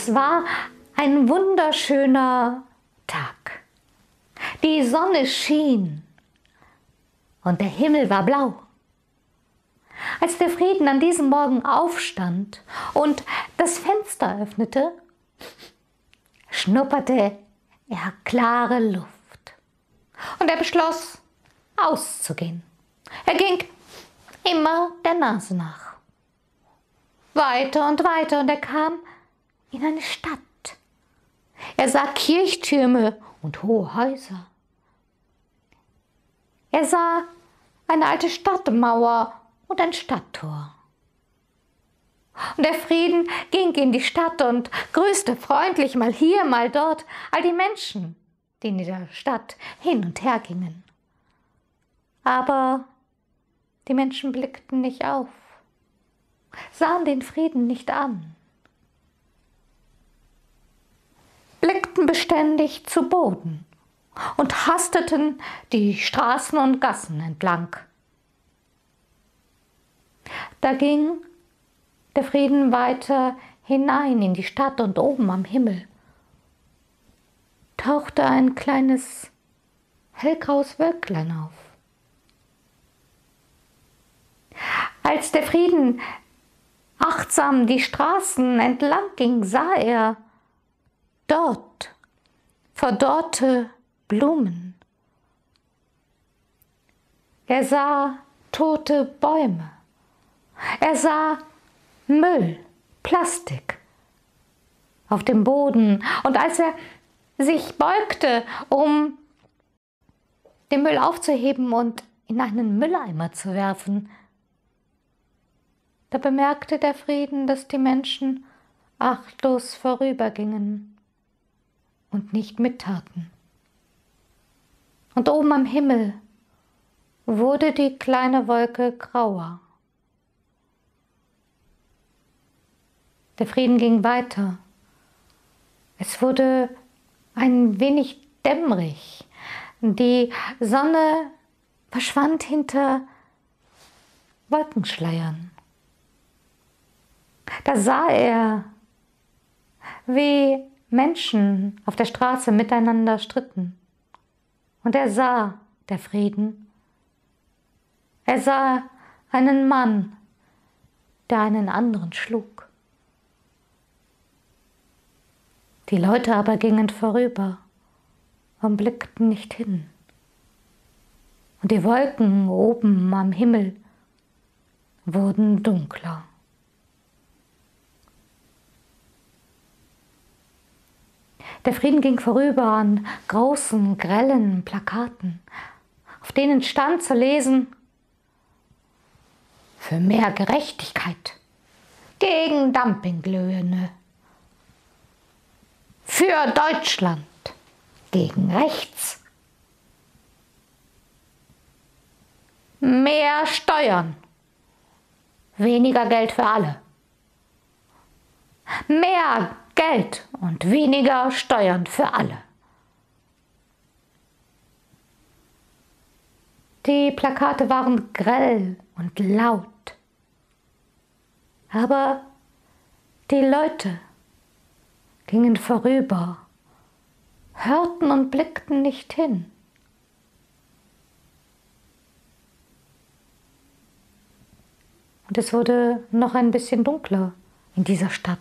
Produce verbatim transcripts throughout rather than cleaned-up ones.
Es war ein wunderschöner Tag. Die Sonne schien und der Himmel war blau. Als der Frieden an diesem Morgen aufstand und das Fenster öffnete, schnupperte er klare Luft und er beschloss, auszugehen. Er ging immer der Nase nach. Weiter und weiter und er kam in eine Stadt. Er sah Kirchtürme und hohe Häuser. Er sah eine alte Stadtmauer und ein Stadttor. Und der Frieden ging in die Stadt und grüßte freundlich mal hier, mal dort all die Menschen, die in der Stadt hin und her gingen. Aber die Menschen blickten nicht auf, sahen den Frieden nicht an, blickten beständig zu Boden und hasteten die Straßen und Gassen entlang. Da ging der Frieden weiter hinein in die Stadt und oben am Himmel tauchte ein kleines hellgraues Wölklein auf. Als der Frieden achtsam die Straßen entlang ging, sah er dort verdorrte Blumen. Er sah tote Bäume. Er sah Müll, Plastik auf dem Boden. Und als er sich beugte, um den Müll aufzuheben und in einen Mülleimer zu werfen, da bemerkte der Frieden, dass die Menschen achtlos vorübergingen und nicht mittaten. Und oben am Himmel wurde die kleine Wolke grauer. Der Frieden ging weiter. Es wurde ein wenig dämmerig. Die Sonne verschwand hinter Wolkenschleiern. Da sah er, wie Menschen auf der Straße miteinander stritten. Und er sah, der Frieden, er sah einen Mann, der einen anderen schlug. Die Leute aber gingen vorüber und blickten nicht hin. Und die Wolken oben am Himmel wurden dunkler. Der Frieden ging vorüber an großen, grellen Plakaten, auf denen stand zu lesen: Für mehr Gerechtigkeit, gegen Dumpinglöhne, für Deutschland, gegen rechts, mehr Steuern, weniger Geld für alle, mehr Geld und weniger Steuern für alle. Die Plakate waren grell und laut, aber die Leute gingen vorüber, hörten und blickten nicht hin. Und es wurde noch ein bisschen dunkler in dieser Stadt.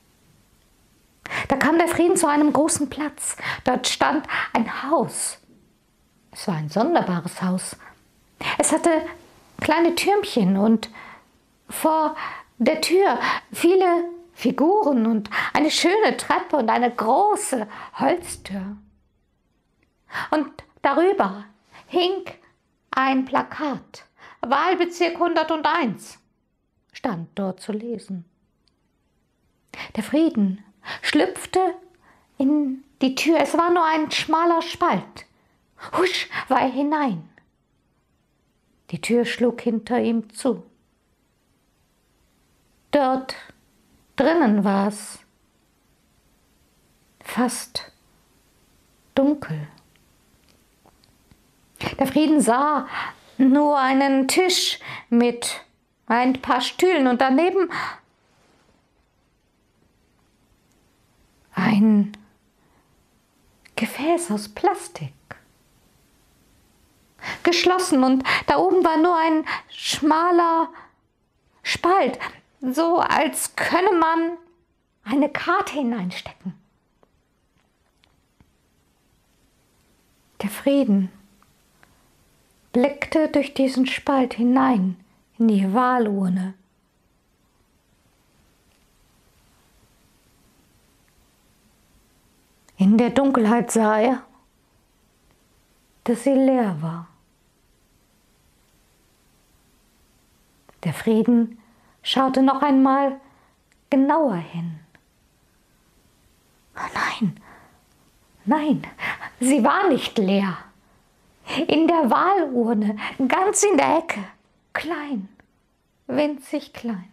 Da kam der Frieden zu einem großen Platz. Dort stand ein Haus. Es war ein sonderbares Haus. Es hatte kleine Türmchen und vor der Tür viele Figuren und eine schöne Treppe und eine große Holztür. Und darüber hing ein Plakat. Wahlbezirk hunderteins stand dort zu lesen. Der Frieden schlüpfte in die Tür. Es war nur ein schmaler Spalt. Husch war er hinein. Die Tür schlug hinter ihm zu. Dort drinnen war es fast dunkel. Der Frieden sah nur einen Tisch mit ein paar Stühlen und daneben Ein Gefäß aus Plastik. Geschlossen, und da oben war nur ein schmaler Spalt, so als könne man eine Karte hineinstecken. Der Frieden blickte durch diesen Spalt hinein in die Wahlurne. In der Dunkelheit sah er, dass sie leer war. Der Frieden schaute noch einmal genauer hin. Nein, nein, sie war nicht leer. In der Wahlurne, ganz in der Ecke, klein, winzig klein,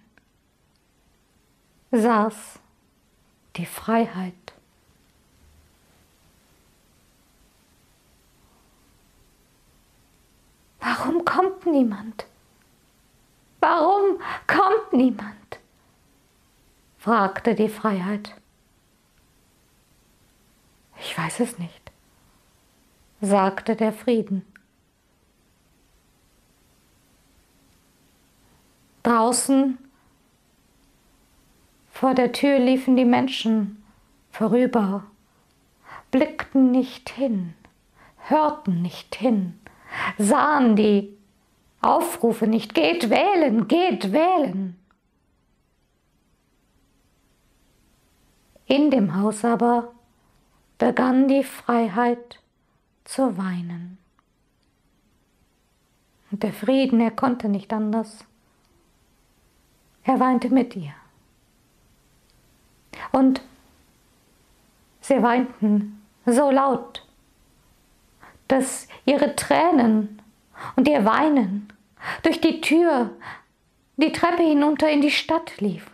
saß die Freiheit. Warum kommt niemand? Warum kommt niemand? Fragte die Freiheit. Ich weiß es nicht, sagte der Frieden. Draußen vor der Tür liefen die Menschen vorüber, blickten nicht hin, hörten nicht hin, sahen die Aufrufe nicht. Geht wählen, geht wählen. In dem Haus aber begann die Freiheit zu weinen. Und der Frieden, er konnte nicht anders. Er weinte mit ihr. Und sie weinten so laut, dass ihre Tränen und ihr Weinen durch die Tür die Treppe hinunter in die Stadt lief.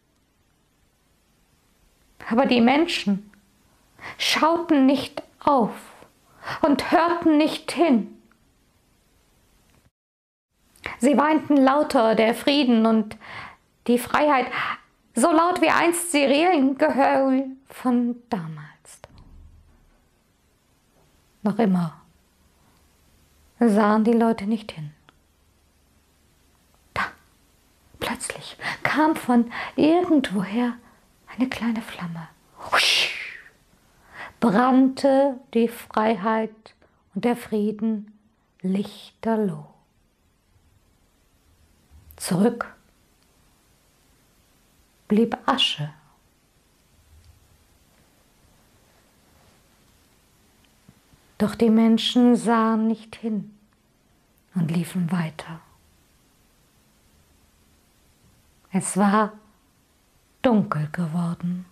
Aber die Menschen schauten nicht auf und hörten nicht hin. Sie weinten lauter, der Frieden und die Freiheit, so laut wie einst Sirenengeheul von damals. Noch immer sahen die Leute nicht hin. Da, plötzlich kam von irgendwoher eine kleine Flamme. Husch, brannte die Freiheit und der Frieden lichterloh. Zurück blieb Asche. Doch die Menschen sahen nicht hin und liefen weiter. Es war dunkel geworden.